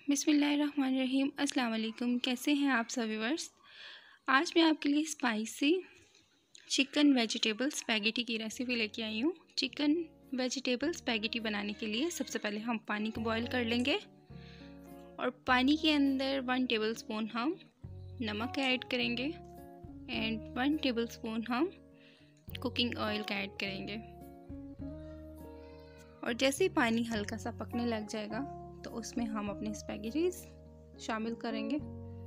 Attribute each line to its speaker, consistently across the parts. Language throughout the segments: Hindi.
Speaker 1: बिस्मिल्लाहिर्रहमानिर्रहीम। अस्सलाम वालेकुम। कैसे हैं आप सभी व्यूअर्स। आज मैं आपके लिए स्पाइसी चिकन वेजिटेबल स्पैगेटी की रेसिपी लेके आई हूँ। चिकन वेजिटेबल स्पैगेटी बनाने के लिए सबसे पहले हम पानी को बॉईल कर लेंगे और पानी के अंदर 1 टेबलस्पून हम नमक ऐड करेंगे एंड 1 टेबलस्पून हम कुकिंग ऑयल का ऐड करेंगे। और जैसे ही पानी हल्का सा पकने लग जाएगा तो उसमें हम अपने स्पैगेटीज शामिल करेंगे।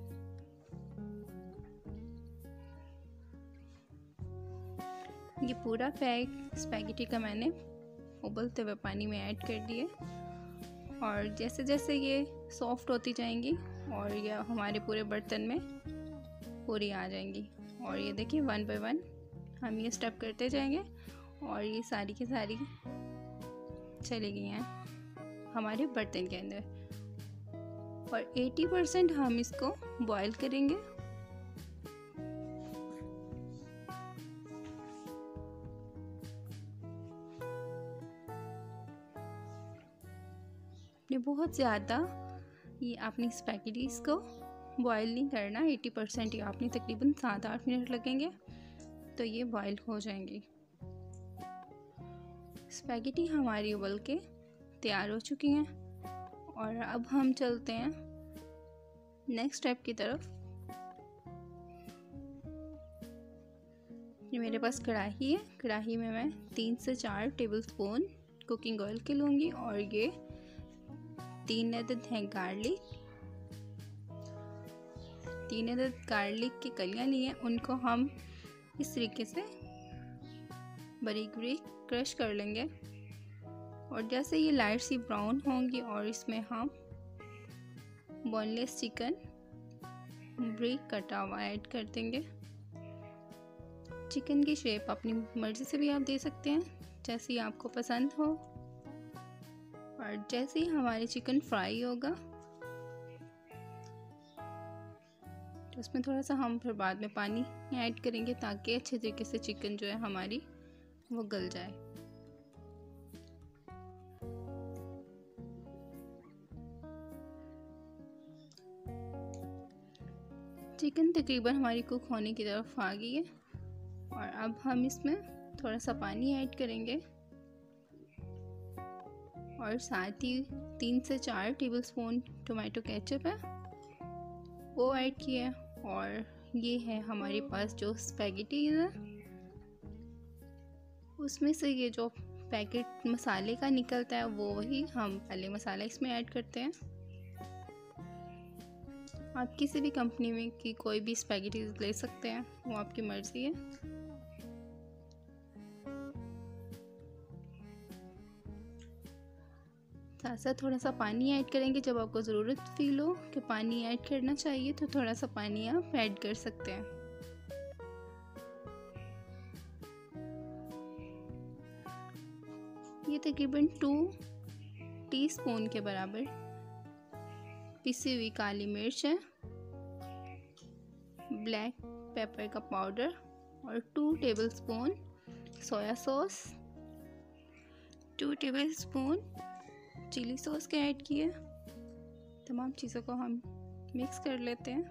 Speaker 1: ये पूरा पैक स्पैगेटी का मैंने उबलते हुए पानी में ऐड कर दिए और जैसे जैसे ये सॉफ्ट होती जाएंगी और ये हमारे पूरे बर्तन में पूरी आ जाएंगी। और ये देखिए 1 बाय 1 हम ये स्टेप करते जाएंगे और ये सारी की सारी चली गई हैं हमारे बर्तन के अंदर। और 80% हम इसको बॉईल करेंगे। ये बहुत ज़्यादा ये आपने स्पैगेटीज़ को बॉईल नहीं करना। 80% ही आपने तकरीबन 7-8 मिनट लगेंगे तो ये बॉईल हो जाएंगी। स्पैगेटी हमारी उबल के तैयार हो चुकी हैं और अब हम चलते हैं नेक्स्ट स्टेप की तरफ। ये मेरे पास कढ़ाई है। कढ़ाई में मैं 3 से 4 टेबलस्पून कुकिंग ऑयल के लूँगी और ये 3 अदद हैं गार्लिक। 3 अदद गार्लिक की कलियाँ ली हैं, उनको हम इस तरीके से बारीक बारीक क्रश कर लेंगे। और जैसे ये लाइट सी ब्राउन होंगी और इसमें हम बोनलेस चिकन ब्रिक कटा हुआ ऐड कर देंगे। चिकन की शेप अपनी मर्ज़ी से भी आप दे सकते हैं जैसी आपको पसंद हो। और जैसे ही हमारी चिकन फ्राई होगा तो उसमें थोड़ा सा हम फिर बाद में पानी ऐड करेंगे ताकि अच्छे तरीके से चिकन जो है हमारी वो गल जाए। चिकन तकरीबन हमारी कुक होने की तरफ आ गई है और अब हम इसमें थोड़ा सा पानी ऐड करेंगे और साथ ही 3 से 4 टेबलस्पून टोमेटो केचप है वो ऐड किया। और ये है हमारे पास जो स्पैगेटीज है उसमें से ये जो पैकेट मसाले का निकलता है वो वही हम पहले मसाला इसमें ऐड करते हैं। आप किसी भी कंपनी में की कोई भी स्पैगेटीज ले सकते हैं, वो आपकी मर्ज़ी है। साथ साथ थोड़ा सा पानी ऐड करेंगे। जब आपको ज़रूरत फील हो कि पानी ऐड करना चाहिए तो थोड़ा सा पानी आप ऐड कर सकते हैं। ये तकरीबन 2 टीस्पून के बराबर पिसी हुई काली मिर्च है, ब्लैक पेपर का पाउडर और 2 tablespoon soya sauce, 2 tablespoon chilli sauce के ऐड किए। तमाम चीज़ों को हम मिक्स कर लेते हैं।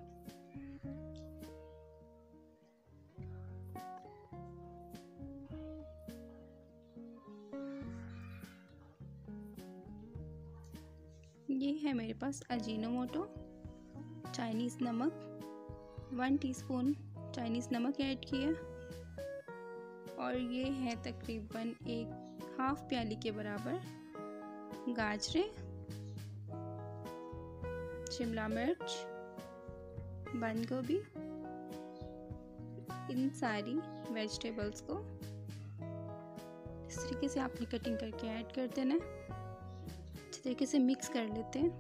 Speaker 1: ये है मेरे पास अजीनोमोटो चाइनीज़ नमक, 1 टीस्पून चाइनीज़ नमक ऐड किया। और ये है तकरीबन 1/2 प्याली के बराबर गाजरें, शिमला मिर्च, बंद गोभी। इन सारी वेजिटेबल्स को इस तरीके से आपने कटिंग करके ऐड कर देना है। अच्छे तरीके से मिक्स कर लेते हैं।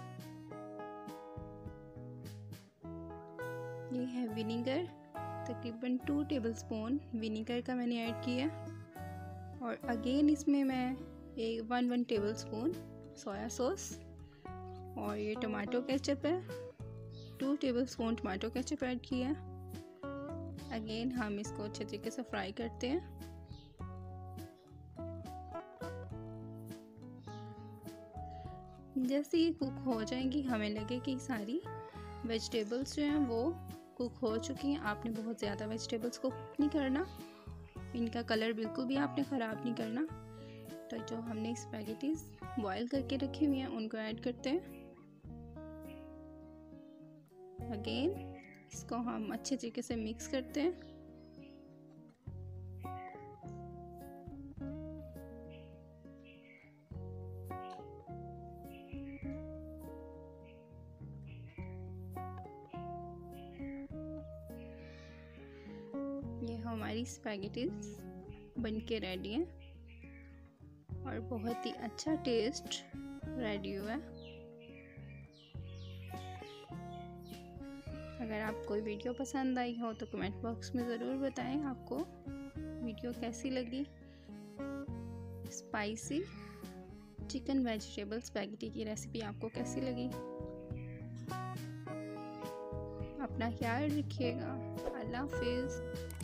Speaker 1: ये है विनीगर, तकरीबन 2 टेबलस्पून विनीगर का मैंने ऐड किया। और अगेन इसमें मैं 1 टेबलस्पून सोया सॉस और ये टमाटो केचप है, 2 टेबलस्पून टमाटो केचप ऐड किया। अगेन हम इसको अच्छे तरीके से फ्राई करते हैं। जैसे ये कुक हो जाएंगी, हमें लगे कि सारी वेजिटेबल्स जो हैं वो कुक हो चुकी हैं। आपने बहुत ज़्यादा वेजिटेबल्स को कुक नहीं करना, इनका कलर बिल्कुल भी आपने ख़राब नहीं करना। तो जो हमने स्पैगेटीज बॉईल करके रखी हुई हैं उनको ऐड करते हैं। अगेन इसको हम अच्छे तरीके से मिक्स करते हैं। ये हमारी स्पैगेटीज बनके रेडी हैं और बहुत ही अच्छा टेस्ट रेडी हुआ है। अगर आपको वीडियो पसंद आई हो तो कमेंट बॉक्स में ज़रूर बताएं आपको वीडियो कैसी लगी। स्पाइसी चिकन वेजिटेबल स्पैगेटी की रेसिपी आपको कैसी लगी। अपना ख्याल रखिएगा। अल्लाह हाफिज़।